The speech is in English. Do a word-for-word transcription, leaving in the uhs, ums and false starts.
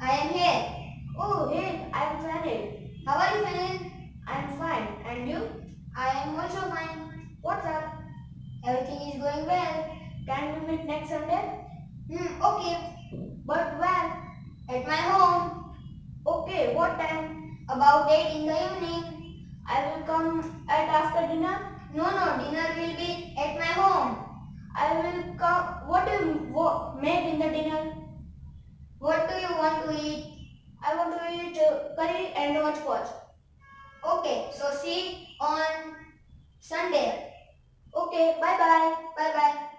I am here. Oh, hey, I'm Fanny. How are you, Fanil? I'm fine. And you? I am also fine. What's up? Everything is going well. Can we meet next Sunday? Hmm, okay. But where? At my home. Okay, what time? About eight in the evening. I will come at after dinner. No, no, dinner will be at my home. I will come. What do you wa- make in the dinner? What do you want to eat? I want to eat uh, curry and watch watch. Okay, so see on Sunday. Okay, bye bye. Bye bye.